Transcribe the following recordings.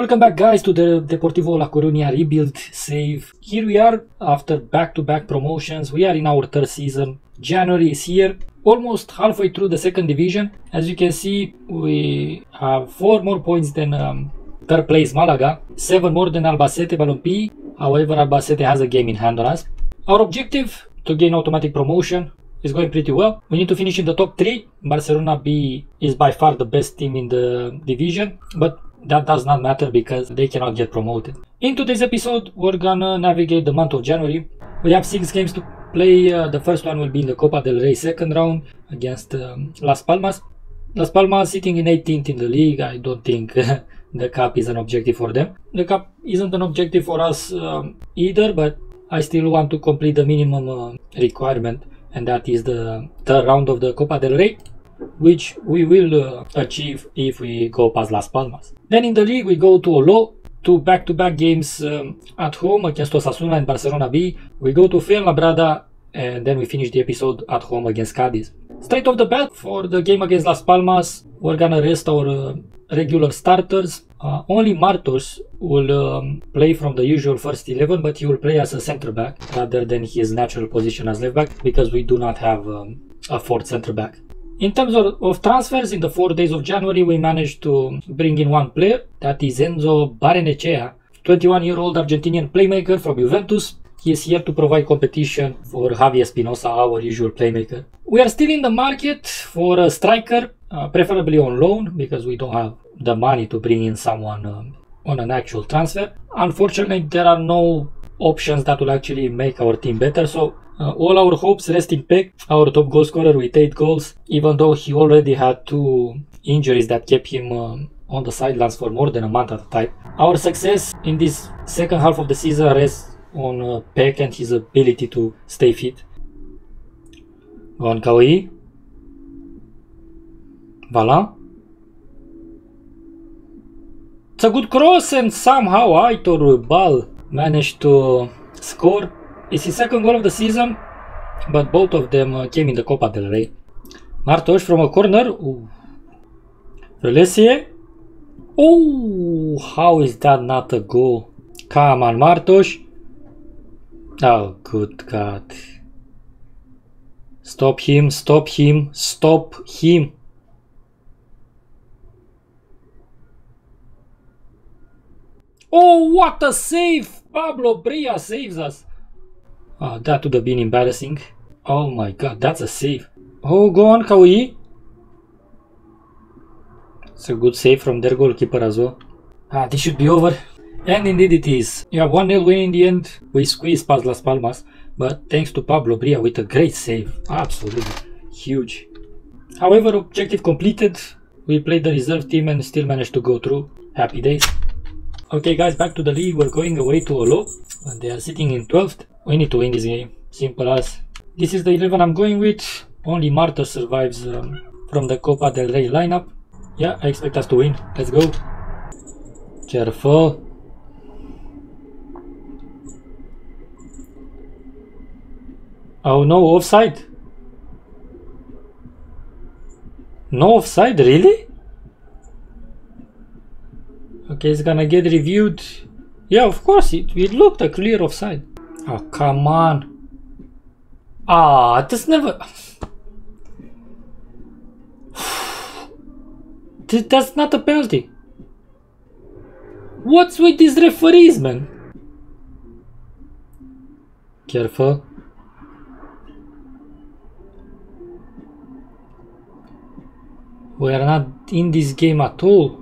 Welcome back guys to the Deportivo La Coruña rebuild save. Here we are after back-to-back promotions. We are in our third season. January is here, almost halfway through the second division. As you can see, we have 4 more points than third place Malaga, 7 more than Albacete Balompié. However, Albacete has a game in hand on us. Our objective to gain automatic promotion is going pretty well. We need to finish in the top 3. Barcelona B is by far the best team in the division, but that does not matter because they cannot get promoted. In today's episode, we're gonna navigate the month of January. We have 6 games to play. The first one will be in the Copa del Rey second round against Las Palmas. Las Palmas sitting in 18th in the league. I don't think the cup is an objective for them. The cup isn't an objective for us either, but I still want to complete the minimum requirement, and that is the third round of the Copa del Rey, which we will achieve if we go past Las Palmas. Then in the league we go to Olo, 2 back-to-back games at home against Osasuna and Barcelona B. We go to Fuenlabrada and then we finish the episode at home against Cadiz. Straight off the bat, for the game against Las Palmas, we're gonna rest our regular starters. Only Martos will play from the usual first 11, but he will play as a center back rather than his natural position as left back, because we do not have a fourth center back. In terms of transfers, in the 4 days of January, we managed to bring in 1 player. That is Enzo Barrenechea, 21-year-old Argentinian playmaker from Juventus. He is here to provide competition for Javi Espinosa, our usual playmaker. We are still in the market for a striker, preferably on loan, because we don't have the money to bring in someone on an actual transfer. Unfortunately, there are no options that will actually make our team better, so all our hopes rest in Peck, our top goal scorer with 8 goals, even though he already had 2 injuries that kept him on the sidelines for more than a month at a time. Our success in this second half of the season rests on Peck and his ability to stay fit. Go on, Kawi. Voila. It's a good cross, and somehow Aitor Bal managed to score. It's his second goal of the season, but both of them came in the Copa del Rey. Martos from a corner. Relesie. Oh, how is that not a goal? Come on, Martos. Oh, good God. Stop him, stop him, stop him. Oh, what a save! Pablo Bria saves us. Oh, that would have been embarrassing. Oh my God, that's a save. Oh, go on, Kawi. It's a good save from their goalkeeper as well. This should be over. And indeed it is. You have 1-0 win in the end. We squeezed past Las Palmas, but thanks to Pablo Bria with a great save. Absolutely huge. However, objective completed. We played the reserve team and still managed to go through. Happy days. Okay guys, back to the league. We're going away to Olo. They are sitting in 12th. We need to win this game. Simple as. This is the 11 I'm going with. Only Marta survives from the Copa del Rey lineup. Yeah, I expect us to win. Let's go. Careful. Oh no, offside. No offside, really? Okay, it's gonna get reviewed. Yeah, of course, it looked a clear offside. Oh, come on. This never... That's not a penalty. What's with these referees, man? Careful. We are not in this game at all.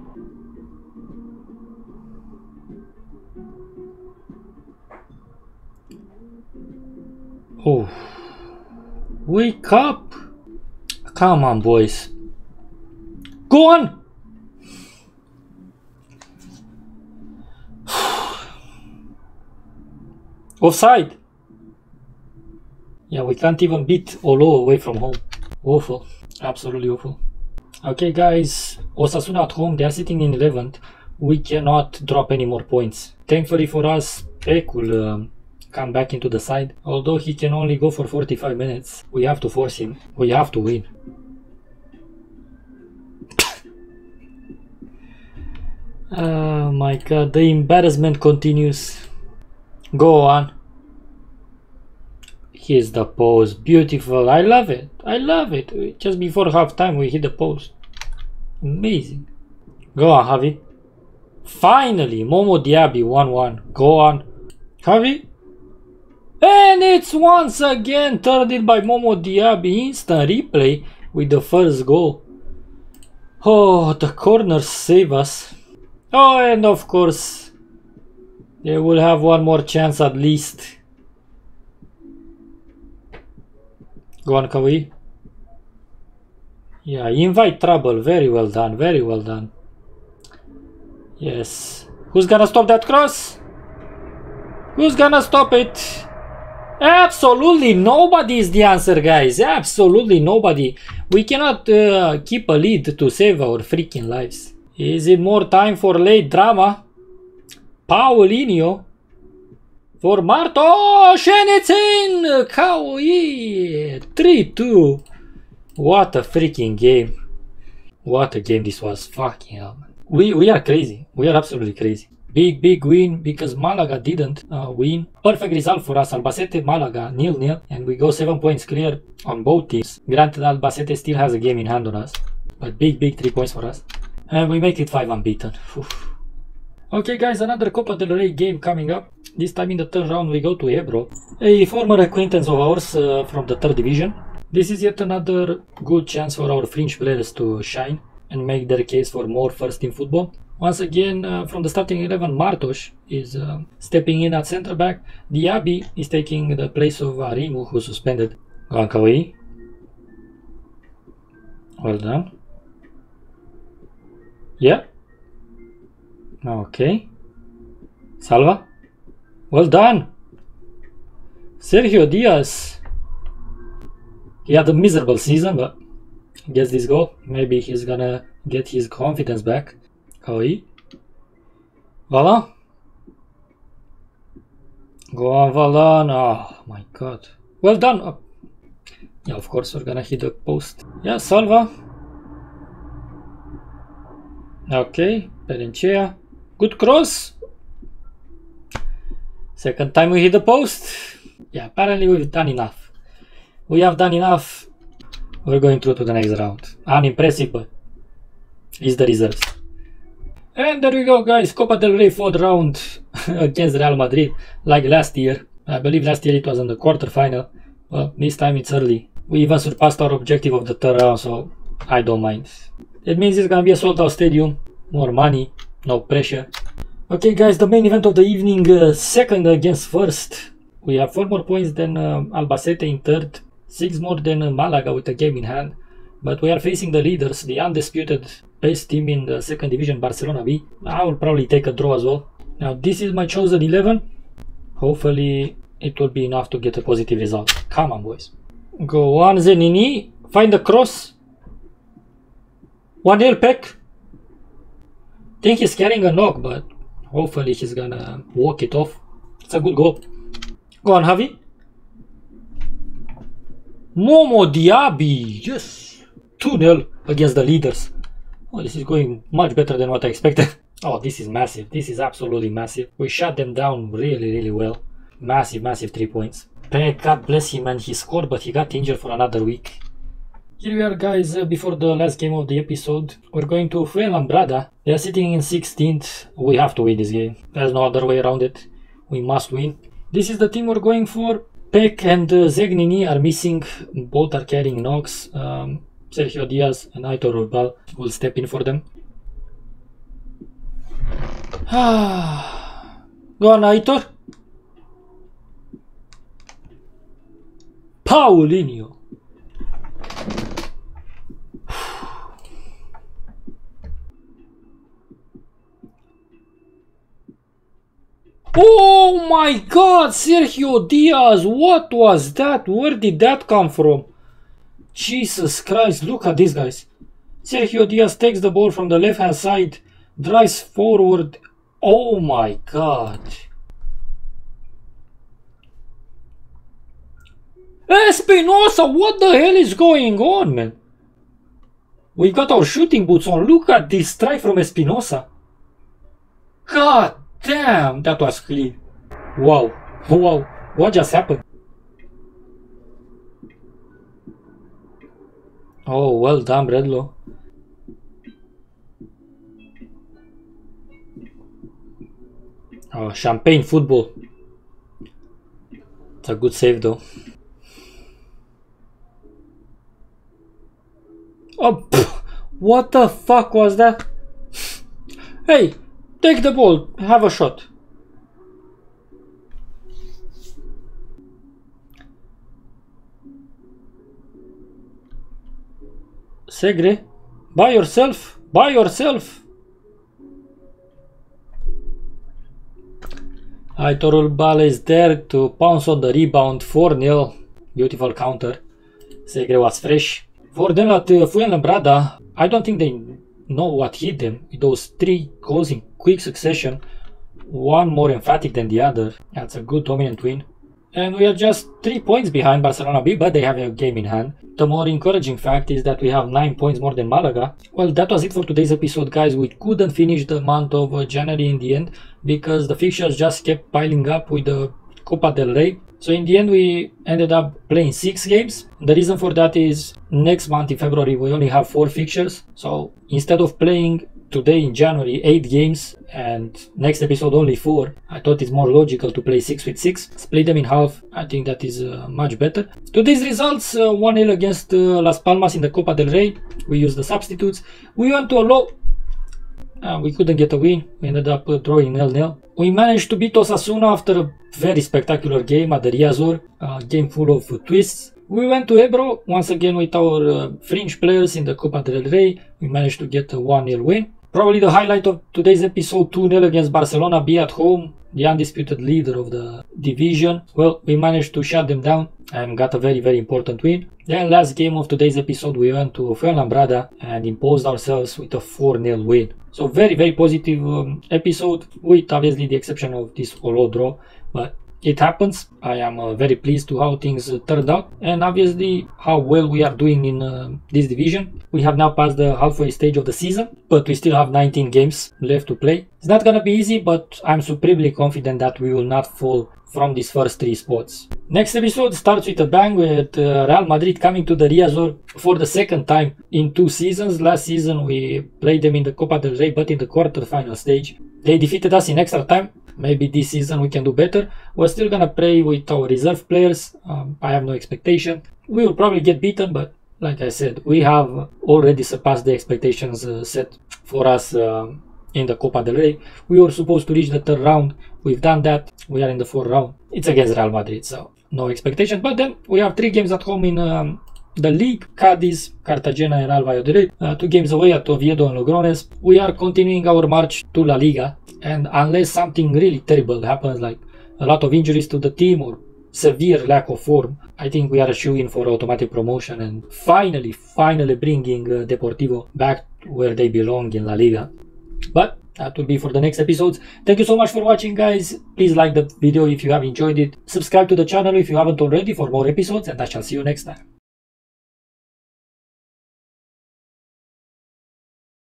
Oh, wake up! Come on, boys. Go on! Offside! Yeah, we can't even beat Olo away from home. Awful. Absolutely awful. Okay, guys. Osasuna at home, they are sitting in 11th. We cannot drop any more points. Thankfully for us, Peck will come back into the side. Although he can only go for 45 minutes, we have to force him. We have to win. Oh my god, the embarrassment continues. Go on. Here's the post. Beautiful. I love it. I love it. Just before halftime we hit the post. Amazing. Go on, Javi. Finally, Momo Diaby 1-1. Go on. Javi. And it's once again turned by Momo Diaby. Instant replay with the first goal. Oh, the corners save us. Oh, and of course, they will have one more chance at least. Go on, Kawi. Yeah, invite trouble. Very well done. Very well done. Yes. Who's gonna stop that cross? Who's gonna stop it? Absolutely nobody is the answer, guys. Absolutely nobody. We cannot keep a lead to save our freaking lives. Is it more time for late drama? Paulinho. For Martos, and it's in! Kawi! 3-2. What a freaking game. What a game this was. Fucking hell, man. We are crazy. We are absolutely crazy. Big win because Malaga didn't win. Perfect result for us. Albacete, Malaga, 0-0. And we go 7 points clear on both teams. Granted, Albacete still has a game in hand on us. But big 3 points for us. And we make it 5 unbeaten. Oof. Okay guys, another Copa del Rey game coming up. This time in the third round we go to Ebro, a former acquaintance of ours from the third division. This is yet another good chance for our fringe players to shine and make their case for more first team football. Once again, from the starting 11, Martos is stepping in at centre back. Diaby is taking the place of Arimu, who suspended. Kawi. Well done. Yeah. Okay. Salva. Well done. Sergio Diaz. He had a miserable season, but gets this goal. Maybe he's gonna get his confidence back. Kawi. Voila. Go on, Valan. Oh my god. Well done. Yeah, of course we're gonna hit the post. Yeah, Salva. Okay, Perencea. Good cross. Second time we hit the post. Yeah, apparently we've done enough. We have done enough. We're going through to the next round. Unimpressive, but it's the reserves. And there we go, guys. Copa del Rey 4th round against Real Madrid, like last year. I believe last year it was in the quarterfinal. Well, this time it's early. We even surpassed our objective of the third round, so I don't mind. It means it's gonna be a sold out stadium, more money, no pressure. Okay guys, the main event of the evening, second against first. We have 4 more points than Albacete in third, 6 more than Malaga with a game in hand. But we are facing the leaders, the undisputed best team in the second division, Barcelona B. I will probably take a draw as well. Now this is my chosen 11. Hopefully it will be enough to get a positive result. Come on boys. Go on Zenini, find the cross. 1-0 Peck. Think he's carrying a knock, but hopefully he's gonna walk it off. It's a good goal. Go on Javi. Momo Diaby, yes. 2-0 against the leaders. Oh, this is going much better than what I expected. Oh, this is massive. This is absolutely massive. We shut them down really well. Massive 3 points. Peck, God bless him, and he scored, but he got injured for another week. Here we are guys, before the last game of the episode. We're going to Fuenlabrada. They are sitting in 16th. We have to win this game. There's no other way around it. We must win. This is the team we're going for. Peck and Zegnini are missing. Both are carrying knocks. Sergio Diaz and Aitor Urbal will step in for them. Go on Aitor. Paulinho. Oh my god, Sergio Diaz, what was that? Where did that come from? Jesus Christ, look at these guys. Sergio Diaz takes the ball from the left hand side, drives forward. Oh my god. Espinosa, what the hell is going on, man? We got our shooting boots on. Look at this strike from Espinosa. God damn, that was clean. Wow, wow, what just happened? Oh, well done, Bredlo. Oh, champagne football. It's a good save though. Oh, pff, what the fuck was that? Hey, take the ball, have a shot. Segre, by yourself, by yourself. Aitorul Bale is there to pounce on the rebound. 4-0. Beautiful counter. Segre was fresh. For them at Fuenlabrada, I don't think they know what hit them. Those 3 goals in quick succession. One more emphatic than the other. That's a good dominant win. And we are just 3 points behind Barcelona B, but they have a game in hand. The more encouraging fact is that we have 9 points more than Malaga. Well, that was it for today's episode, guys. We couldn't finish the month of January in the end because the fixtures just kept piling up with the Copa del Rey. So in the end, we ended up playing 6 games. The reason for that is next month in February, we only have 4 fixtures. So instead of playing today in January 8 games and next episode only 4, I thought it's more logical to play 6 with 6, split them in half. I think that is much better. Today's results: 1-0 against Las Palmas in the Copa del Rey. We used the substitutes. We went to a low, we couldn't get a win. We ended up drawing 0-0. We managed to beat Osasuna after a very spectacular game at the Riazor, a game full of twists. We went to Ebro once again with our fringe players in the Copa del Rey. We managed to get a 1-0 win. Probably the highlight of today's episode: 2-0 against Barcelona B at home, the undisputed leader of the division. Well, we managed to shut them down and got a very important win. Then last game of today's episode, we went to Fuenlabrada and imposed ourselves with a 4-0 win. So very positive episode, with obviously the exception of this Olo draw, but it happens. I am very pleased to how things turned out, and obviously how well we are doing in this division. We have now passed the halfway stage of the season, but we still have 19 games left to play. It's not gonna be easy, but I'm supremely confident that we will not fall from these first 3 spots. Next episode starts with a bang, with Real Madrid coming to the Riazor for the 2nd time in 2 seasons. Last season we played them in the Copa del Rey, but in the quarter-final stage. They defeated us in extra time. Maybe this season we can do better. We're still gonna play with our reserve players. I have no expectation. We will probably get beaten, but like I said, we have already surpassed the expectations set for us in the Copa del Rey. We were supposed to reach the 3rd round. We've done that. We are in the 4th round. It's against Real Madrid, so no expectation. But then we have 3 games at home in the league: Cadiz, Cartagena and Real Valladolid. 2 games away at Oviedo and Logrones. We are continuing our march to La Liga. And unless something really terrible happens, like a lot of injuries to the team or severe lack of form, I think we are a shoe-in for automatic promotion and finally bringing Deportivo back where they belong in La Liga. But that will be for the next episodes. Thank you so much for watching, guys. Please like the video if you have enjoyed it. Subscribe to the channel if you haven't already for more episodes, and I shall see you next time.